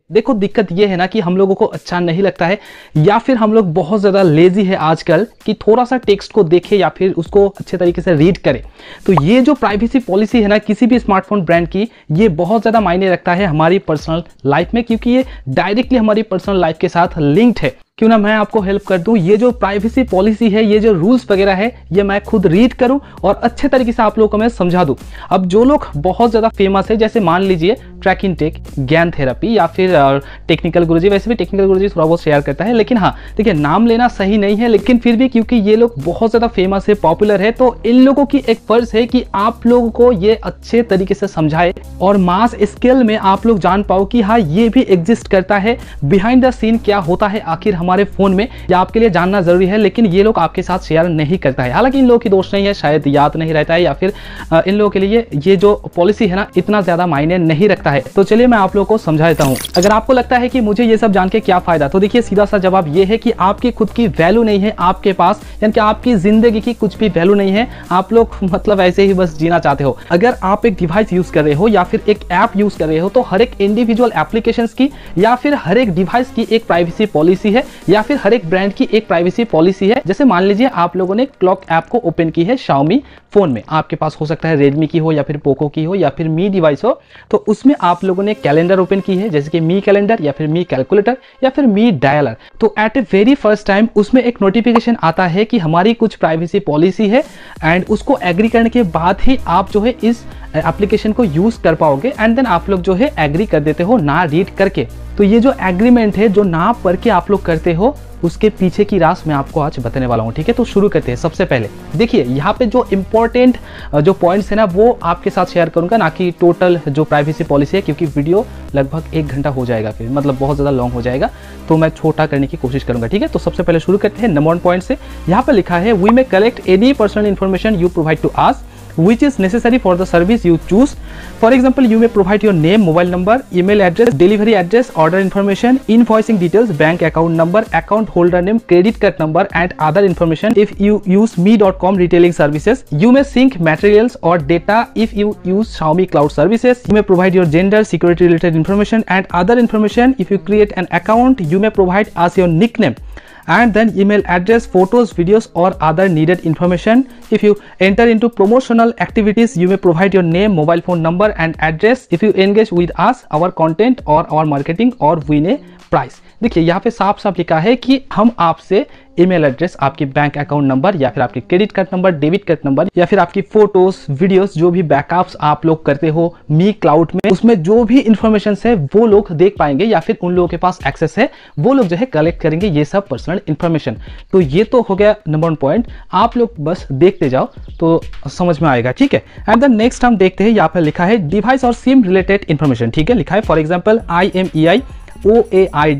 देखो दिक्कत ये है ना कि हम लोगों को अच्छा नहीं लगता है, या फिर हम लोग बहुत ज़्यादा लेजी है आजकल कि थोड़ा सा टेक्स्ट को देखे या फिर उसको अच्छे तरीके से रीड करें। तो ये जो प्राइवेसी पॉलिसी है ना किसी भी स्मार्टफोन ब्रांड की, ये बहुत ज़्यादा मायने रखता है हमारी पर्सनल लाइफ में, क्योंकि ये डायरेक्टली हमारी पर्सनल लाइफ के साथ लिंक्ड है। क्यों ना मैं आपको हेल्प कर दूं, ये जो प्राइवेसी पॉलिसी है, ये जो रूल्स वगैरह है, ये मैं खुद रीड करूं और अच्छे तरीके से आप लोगों को मैं समझा दूं। अब जो लोग बहुत ज़्यादा फेमस है, जैसे मान लीजिए track in tech, Gyan therapy या फिर टेक्निकल गुरुजी, वैसे भी टेक्निकल गुरुजी थोड़ा बहुत शेयर करता है, लेकिन हाँ देखिए नाम लेना सही नहीं है, लेकिन फिर भी क्योंकि ये लोग बहुत ज़्यादा फेमस है, पॉपुलर है, तो इन लोगों की एक फर्ज है कि आप लोगों को ये अच्छे तरीके से समझाए और मास स्केल में आप लोग जान पाओ कि हाँ ये भी एग्जिस्ट करता है, बिहाइंड द सीन क्या होता है आखिर हमारे फोन में, या आपके लिए जानना जरूरी है, लेकिन ये लोग आपके साथ शेयर नहीं करता है। हालांकि इन लोगों की दोष नहीं है, शायद याद नहीं रहता है, या फिर इन लोगों के लिए ये जो पॉलिसी है ना इतना ज्यादा मायने नहीं रखता है। तो चलिए मैं आप लोगों को समझा देता हूं। अगर आपको लगता है कि मुझे ये सब जान के क्या फायदा, तो देखिए सीधा सा जवाब ये है कि आपकी खुद की वैल्यू नहीं है आपके पास, यानी कि आपकी जिंदगी की कुछ भी वैल्यू नहीं है। आप लोग मतलब ऐसे ही बस जीना चाहते हो। अगर आप एक डिवाइस यूज कर रहे हो या फिर एक ऐप यूज कर रहे हो, तो हर एक इंडिविजुअल एप्लीकेशंस की या फिर हर एक डिवाइस की एक प्राइवेसी पॉलिसी है, या फिर हर एक ब्रांड की एक प्राइवेसी पॉलिसी है। जैसे मान लीजिए आप लोगों ने क्लॉक ऐप को ओपन की है Xiaomi फोन में, आपके पास हो सकता है Redmi की हो या फिर Poco की हो या फिर Mi डिवाइस हो, तो उसमें आप लोगों ने कैलेंडर ओपन की है, जैसे कि Mi कैलेंडर या फिर Mi कैलकुलेटर या फिर Mi डायलर। तो at a very first time उसमें एक नोटिफिकेशन आता है कि हमारी कुछ प्राइवेसी पॉलिसी है, एंड उसको एग्री करने के बाद ही आप जो है इस एप्लीकेशन को यूज कर पाओगे, एंड देन आप लोग जो है एग्री कर देते हो ना रीड करके। तो ये जो एग्रीमेंट है, जो ना पढ़ के आप लोग करते हो, उसके पीछे की राज मैं आपको आज बताने वाला हूँ, ठीक है। तो शुरू करते हैं। सबसे पहले देखिए यहाँ पे जो इंपॉर्टेंट जो पॉइंट्स है ना वो आपके साथ शेयर करूंगा, ना कि टोटल जो प्राइवेसी पॉलिसी है, क्योंकि वीडियो लगभग 1 घंटा हो जाएगा, फिर मतलब बहुत ज़्यादा लॉन्ग हो जाएगा, तो मैं छोटा करने की कोशिश करूंगा, ठीक है। तो सबसे पहले शुरू करते हैं नंबर 1 पॉइंट से। यहाँ पर लिखा है, we may collect any personal information you provide to us which is necessary for the service you choose. For example, you may provide your name, mobile number, email address, delivery address, order information, invoicing details, bank account number, account holder name, credit card number, and other information if you use me.com retailing services. You may sync materials or data if you use Xiaomi cloud services. You may provide your gender, security related information, and other information. If you create an account, you may provide us your nickname and then email address, photos, videos, or other needed information. If you enter into promotional activities, you may provide your name, mobile phone number, and address. If you engage with us, our content or our marketing, or win a prize. देखिए यहाँ पे साफ साफ लिखा है कि हम आपसे ईमेल एड्रेस, आपकी बैंक अकाउंट नंबर, या फिर आपकी credit card number, debit card number, या फिर आपकी फोटोज, वीडियोस, जो भी बैकअप्स आप लोग करते हो मी क्लाउड में, उसमें जो भी इंफॉर्मेशन है वो लोग देख पाएंगे, या फिर उन लोगों के पास एक्सेस है, वो लोग जो है कलेक्ट करेंगे ये सब पर्सनल इंफॉर्मेशन। तो ये तो हो गया नंबर 1 पॉइंट, आप लोग बस देखते जाओ तो समझ में आएगा, ठीक है। एंड देन नेक्स्ट हम देखते हैं, यहाँ पर लिखा है डिवाइस और सिम रिलेटेड इंफॉर्मेशन, ठीक है। लिखा है for example IMEI, OAID,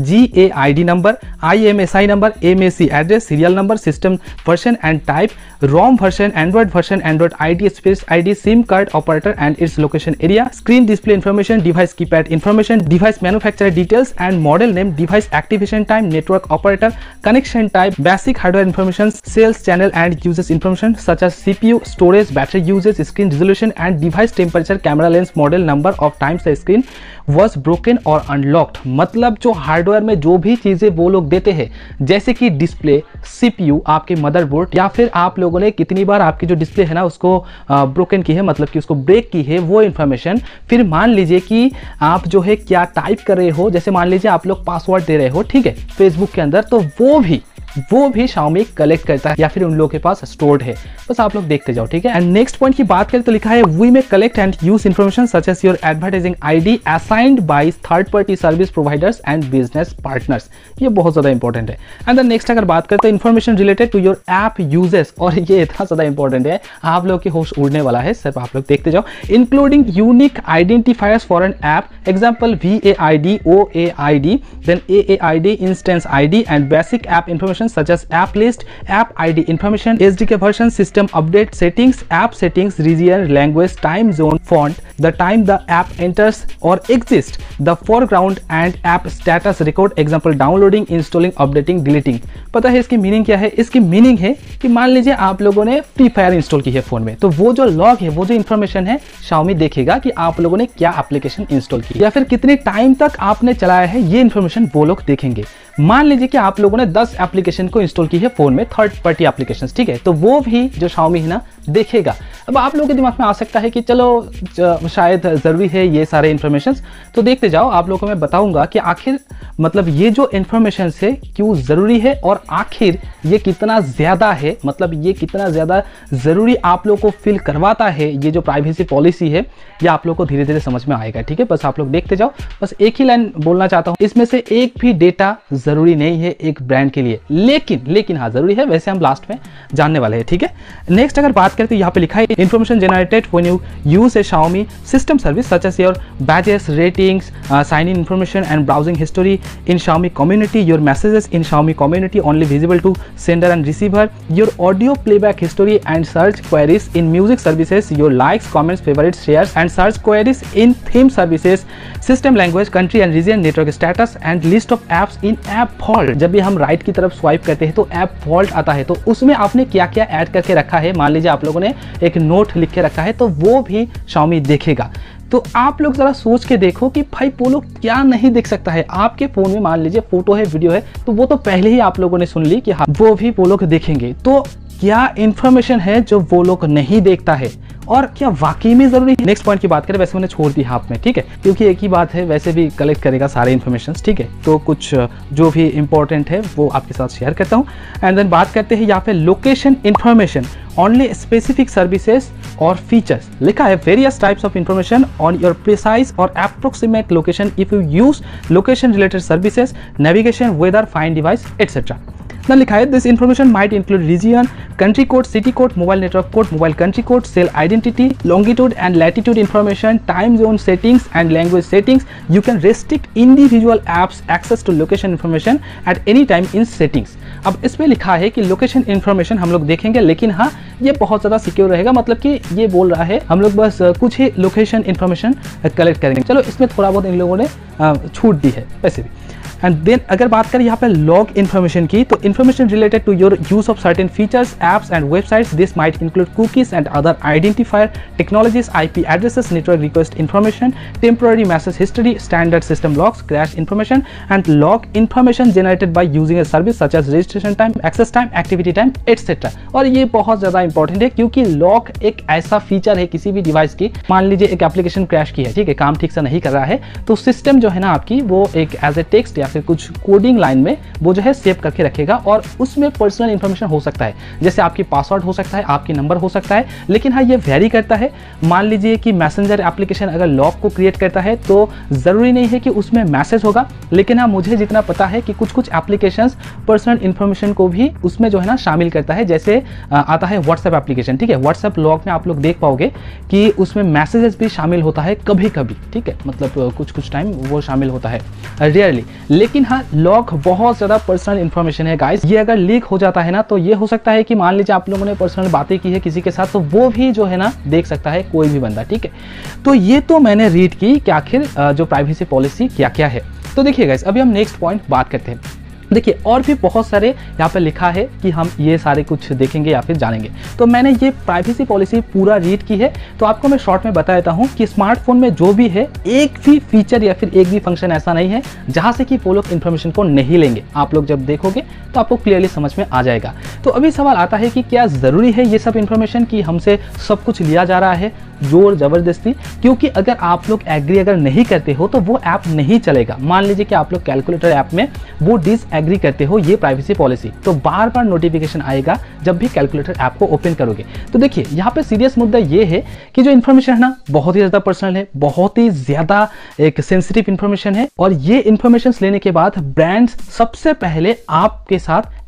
GAID number, IMSI number, MAC address, serial number, system version and type, ROM version, Android version, Android ID, space ID, SIM card operator and its location area, screen display information, device keypad information, device manufacturer details and model name, device activation time, network operator, connection type, basic hardware information, sales channel and users information such as CPU, storage, battery usage, screen resolution and device temperature, camera lens, model, number of times the screen was broken or unlocked। मतलब जो hardware में जो भी चीजें वो लोग देते हैं, जैसे कि डिस्प्ले, CPU, आपके मदरबोर्ड, या फिर आप लोगों ने कितनी बार आपकी जो डिस्प्ले है ना उसको ब्रोकन की है, मतलब कि उसको ब्रेक की है, वो इन्फॉर्मेशन। फिर मान लीजिए कि आप जो है क्या टाइप कर रहे हो, जैसे मान लीजिए आप लोग पासवर्ड दे रहे हो, ठीक है, फेसबुक के अंदर, तो वो भी Xiaomi कलेक्ट करता है, या फिर उन लोगों के पास स्टोर्ड है, बस आप लोग देखते जाओ, ठीक है। एंड नेक्स्ट पॉइंट की बात करें तो लिखा है we may collect and use information such as your advertising ID assigned by third party service providers and business partners. ये बहुत ज्यादा इंपॉर्टेंट है। एंड देन नेक्स्ट अगर बात करें तो information related to your app usages, और ये इतना ज्यादा इंपॉर्टेंट है, आप लोग की होश उड़ने वाला है, सिर्फ आप लोग देखते जाओ। Including unique identifiers for an app, example VAID, OAID, then AAID, instance ID and basic app information information such as app list, app ID information, SDK version, system update, settings, app settings, region, language, time zone, font, the time the app enters or exists, the foreground and app status record, example downloading, installing, updating, deleting। पता है इसकी meaning क्या है? इसकी meaning है कि मान लीजिए आप लोगों ने फ्री फायर इंस्टॉल की है फोन में, तो वो जो लॉग है, वो जो इन्फॉर्मेशन है, Xiaomi देखेगा कि आप लोगों ने क्या एप्लीकेशन इंस्टॉल की या फिर कितने टाइम तक आपने चलाया है, ये इन्फॉर्मेशन वो लोग देखेंगे। मान लीजिए कि आप लोगों ने 10 एप्लीकेशन को इंस्टॉल की है फोन में, थर्ड पार्टी एप्लीकेशंस, ठीक है, तो वो भी जो Xiaomi है ना देखेगा। अब आप लोगों के दिमाग में आ सकता है कि चलो शायद जरूरी है ये सारे इन्फॉर्मेशंस, तो देखते जाओ, आप लोगों को मैं बताऊंगा कि आखिर मतलब ये जो इन्फॉर्मेशन है क्यों जरूरी है और आखिर ये कितना ज्यादा है, मतलब ये कितना ज्यादा जरूरी आप लोग को फील करवाता है, ये जो प्राइवेसी पॉलिसी है, ये आप लोग को धीरे धीरे समझ में आएगा। ठीक है, बस आप लोग देखते जाओ। बस एक ही लाइन बोलना चाहता हूं, इसमें से एक भी डेटा जरूरी नहीं है एक ब्रांड के लिए, लेकिन हाँ जरूरी है, वैसे हम लास्ट में जानने वाले हैं। ठीक है, नेक्स्ट अगर बात करें तो यहाँ पे लिखा है information generated when you use a Xiaomi system service such as your badges, ratings, sign in information and browsing history in Xiaomi community, your messages in Xiaomi community only visible to sender and receiver, your audio playback history and search queries in music services, your likes, comments, favorites, shares and search queries in theme services, system language, country and region, network status and list of apps in app vault। जब भी हम right की तरफ swipe करते हैं तो app vault आता है, तो उसमें आपने क्या क्या ऐड करके रखा है, मान लीजिए आप लोगों ने एक नोट लिख के रखा है, तो वो भी Xiaomi देखेगा। तो आप लोग जरा सोच के देखो कि भाई वो लोग क्या नहीं देख सकता है आपके फोन में, मान लीजिए फोटो है, वीडियो है, तो वो तो पहले ही आप लोगों ने सुन ली कि हाँ वो भी वो लोग देखेंगे। तो क्या इंफॉर्मेशन है जो वो लोग नहीं देखता है और क्या वाकई में जरूरी है? नेक्स्ट पॉइंट की बात करें, वैसे मैंने छोड़ दी हाथ में, ठीक है, क्योंकि एक ही बात है, वैसे भी कलेक्ट करेगा सारे इन्फॉर्मेशन, ठीक है, तो कुछ जो भी इंपॉर्टेंट है वो आपके साथ शेयर करता हूँ। एंड देन बात करते हैं यहाँ पे location information, only specific services और फीचर्स। लिखा है various types of information on your precise और approximate location if you use location related services, navigation, weather, find device etcetera. ना लिखा है this information might include region, country code, city code, mobile network code, mobile country code, cell identity, longitude and latitude information, time zone settings and language settings. You can restrict individual apps access to location information at any time in settings. अब इसमें लिखा है कि location information हम लोग देखेंगे, लेकिन हाँ ये बहुत ज़्यादा सिक्योर रहेगा, मतलब कि ये बोल रहा है हम लोग बस कुछ ही लोकेशन इन्फॉर्मेशन कलेक्ट करेंगे। चलो इसमें थोड़ा बहुत इन लोगों ने छूट दी है वैसे भी। एंड देन अगर बात करें यहाँ पे लॉग इन्फॉर्मेशन की, तो information related to your use of certain features, apps and websites, this might include cookies and other identifier technologies, IP addresses, network request information, temporary message history, standard system logs, crash information and log information generated by using a service such as registration time, access time, activity time etcetera. और ये बहुत ज्यादा important है, क्योंकि log एक ऐसा feature है किसी भी डिवाइस की, मान लीजिए एक एप्लीकेशन क्रैश की है, ठीक है, काम ठीक से नहीं कर रहा है, तो सिस्टम जो है ना आपकी वो एक एज ए टेक्स्ट या फिर कुछ कोडिंग लाइन में वो जो है सेव करके रखेगा, और उसमें पर्सनल इंफॉर्मेशन हो सकता है, जैसे आपकी पासवर्ड हो सकता है, आपकी नंबर हो सकता है, लेकिन हाँ ये वेरी करता है। मान लीजिए कि मैसेंजर एप्लीकेशन अगर लॉग को क्रिएट करता है तो जरूरी नहीं है कि उसमें मैसेज होगा, लेकिन हाँ मुझे जितना पता है कि कुछ कुछ एप्लीकेशंस पर्सनल इंफॉर्मेशन को भी उसमें जो है ना शामिल करता है, जैसे आता है व्हाट्सएप एप्लीकेशन, ठीक है, व्हाट्सएप लॉग में आप लोग देख पाओगे कि उसमें मैसेजेस भी शामिल होता है कभी कभी, ठीक है, मतलब कुछ कुछ टाइम वो शामिल होता है, रेयरली, लेकिन हाँ लॉग बहुत ज्यादा पर्सनल इंफॉर्मेशन है गाइस। ये अगर लीक हो जाता है ना तो ये हो सकता है कि मान लीजिए आप लोगों ने पर्सनल बातें की है किसी के साथ, तो वो भी जो है ना देख सकता है कोई भी बंदा, ठीक है। तो ये तो मैंने रीड की कि आखिर जो प्राइवेसी पॉलिसी क्या क्या है। तो देखिए गाइस, अभी हम नेक्स्ट पॉइंट बात करते हैं। देखिए और भी बहुत सारे यहाँ पे लिखा है कि हम ये सारे कुछ देखेंगे या फिर जानेंगे, तो मैंने ये प्राइवेसी पॉलिसी पूरा रीड की है, तो आपको मैं शॉर्ट में बता देता हूँ कि स्मार्टफोन में जो भी है एक भी फीचर या फिर एक भी फंक्शन ऐसा नहीं है जहाँ से कि वो लोग इन्फॉर्मेशन को नहीं लेंगे। आप लोग जब देखोगे तो आपको क्लियरली समझ में आ जाएगा। तो अभी सवाल आता है कि क्या ज़रूरी है ये सब इन्फॉर्मेशन कि हमसे सब कुछ लिया जा रहा है जोर जबरदस्ती, क्योंकि अगर आप लोग एग्री अगर नहीं करते हो तो वो ऐप नहीं चलेगा। मान लीजिए कि आप लोग कैलकुलेटर ऐप में वो डिसएग्री करते हो ये प्राइवेसी पॉलिसी, तो बार बार नोटिफिकेशन आएगा जब भी कैलकुलेटर ऐप को ओपन करोगे। तो देखिए यहाँ पे सीरियस मुद्दा ये है कि जो इन्फॉर्मेशन है ना बहुत ही ज़्यादा पर्सनल है, बहुत ही ज़्यादा एक सेंसिटिव इन्फॉर्मेशन है, और ये इन्फॉर्मेशन लेने के बाद ब्रांड्स सबसे पहले आपके साथ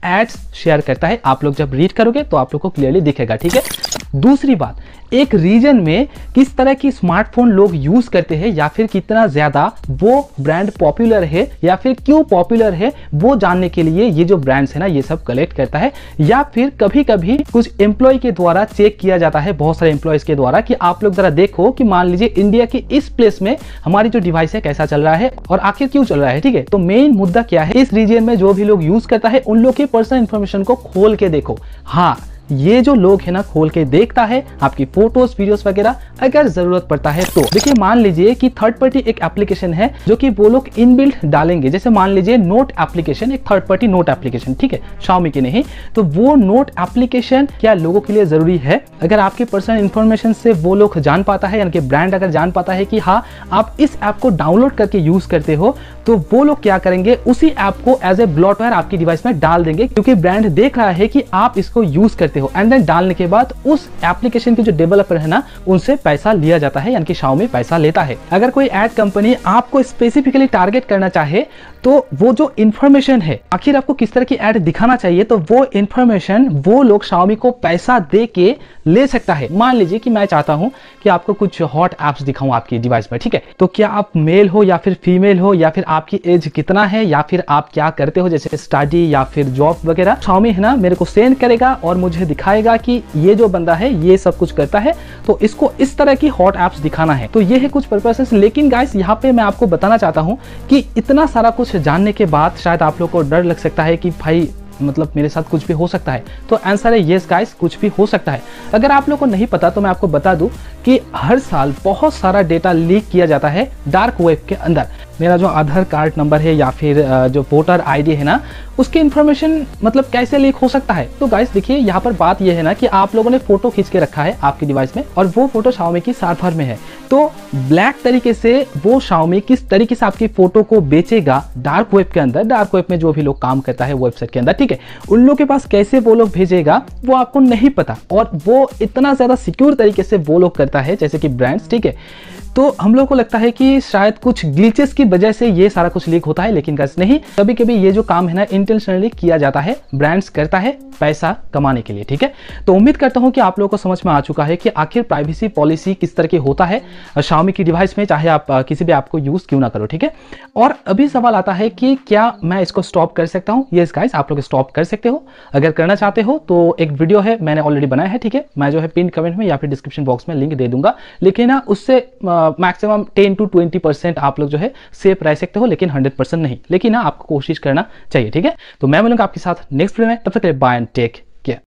एड्स शेयर करता है। आप लोग जब रीड करोगे तो आप लोग को क्लियरली दिखेगा, ठीक है। दूसरी बात, एक रीजन में किस तरह की स्मार्टफोन लोग यूज करते हैं या फिर कितना ज्यादा वो ब्रांड पॉपुलर है या फिर क्यों पॉपुलर है, वो जानने के लिए ये जो ब्रांड्स है ना ये सब कलेक्ट करता है। या फिर कभी कभी कुछ एम्प्लॉय के द्वारा चेक किया जाता है, बहुत सारे एम्प्लॉयज के द्वारा, कि आप लोग जरा देखो कि मान लीजिए इंडिया के इस प्लेस में हमारी जो डिवाइस है कैसा चल रहा है और आखिर क्यों चल रहा है, ठीक है। तो मेन मुद्दा क्या है, इस रीजन में जो भी लोग यूज करता है उन लोग की पर्सनल इंफॉर्मेशन को खोल के देखो। हाँ, ये जो लोग है ना खोल के देखता है आपकी फोटोज वीडियोस वगैरह, अगर जरूरत पड़ता है तो। देखिए मान लीजिए कि थर्ड पार्टी एक एप्लीकेशन है जो कि वो लोग इनबिल्ट डालेंगे, जैसे मान लीजिए नोट एप्लीकेशन, एक थर्ड पार्टी नोट एप्लीकेशन, ठीक है, Xiaomi की नहीं। तो वो नोट एप्लीकेशन क्या लोगों के लिए जरूरी है? अगर आपके पर्सनल इंफॉर्मेशन से वो लोग जान पाता है, यानी कि ब्रांड अगर जान पाता है कि हाँ आप इस ऐप को डाउनलोड करके यूज करते हो, तो वो लोग क्या करेंगे, उसी ऐप को एज ए ब्लॉटवेयर आपकी डिवाइस में डाल देंगे, क्योंकि ब्रांड देख रहा है कि आप इसको यूज करते हो। एंड देन डालने के बाद उस एप्लीकेशन के जो डेवलपर है ना उनसे पैसा लिया जाता है, यानी कि Xiaomi पैसा लेता है। अगर कोई एड कंपनी आपको स्पेसिफिकली टारगेट करना चाहे तो वो जो इंफॉर्मेशन है, आखिर आपको किस तरह की एड दिखाना चाहिए, तो वो इंफॉर्मेशन वो लोग Xiaomi को पैसा दे के ले सकता है। मान लीजिए कि मैं चाहता हूं कि आपको कुछ हॉट एप्स दिखाऊं आपकी डिवाइस में, ठीक है। तो क्या आप मेल हो या फिर फीमेल हो, या फिर आपकी एज कितना है, या फिर आप क्या करते हो, जैसे स्टडी या फिर जॉब वगैरह, Xiaomi है ना मेरे को सेंड करेगा और मुझे दिखाएगा कि ये जो बंदा है ये सब कुछ करता है, तो इसको इस तरह की हॉट एप्स दिखाना है। तो ये है कुछ पर्पसेस। लेकिन गाइस यहाँ पे मैं आपको बताना चाहता हूँ कि इतना सारा कुछ जानने के बाद शायद आप लोग को डर लग सकता है कि भाई मतलब मेरे साथ कुछ भी हो सकता है। तो आंसर है यस गाइस, कुछ भी हो सकता है। अगर आप लोग को नहीं पता तो मैं आपको बता दूं कि हर साल बहुत सारा डेटा लीक किया जाता है डार्क वेब के अंदर। मेरा जो आधार कार्ड नंबर है या फिर जो वोटर आईडी है ना, उसकी इंफॉर्मेशन मतलब कैसे लीक हो सकता है। तो गाइस देखिए यहाँ पर बात यह है ना कि आप लोगों ने फोटो खींच के रखा है आपकी डिवाइस में और वो फोटो Xiaomi की सर्वर में है। तो ब्लैक तरीके से वो Xiaomi किस तरीके से आपकी फोटो को बेचेगा डार्क वेब के अंदर, डार्क वेब में जो भी लोग काम करता है वेबसाइट के अंदर, ठीक है, उन लोग के पास कैसे वो लोग भेजेगा वो आपको नहीं पता। और वो इतना ज्यादा सिक्योर तरीके से वो लोग करता है जैसे कि ब्रांड्स, ठीक है। तो हम लोग को लगता है कि शायद कुछ ग्लिचेस की वजह से ये सारा कुछ लीक होता है, लेकिन गाइस नहीं, कभी कभी ये जो काम है ना इंटेंशनली किया जाता है, ब्रांड्स करता है पैसा कमाने के लिए, ठीक है। तो उम्मीद करता हूं कि आप लोगों को समझ में आ चुका है कि आखिर प्राइवेसी पॉलिसी किस तरह की होता है Xiaomi की डिवाइस में, चाहे आप किसी भी ऐप को यूज क्यों ना करो, ठीक है। और अभी सवाल आता है कि क्या मैं इसको स्टॉप कर सकता हूं? यस गाइस, आप लोग स्टॉप कर सकते हो। अगर करना चाहते हो तो एक वीडियो है, मैंने ऑलरेडी बनाया है, ठीक है। मैं जो है पिन कमेंट में या फिर डिस्क्रिप्शन बॉक्स में लिंक दे दूंगा। लेकिन ना उससे मैक्सिमम 10 to 20% आप लोग जो है सेफ रह सकते हो, लेकिन 100% नहीं। लेकिन ना आपको कोशिश करना चाहिए, ठीक है। तो मैं मिलूंगा आपके साथ नेक्स्ट वीडियो में, तब तक के लिए बाय एंड टेक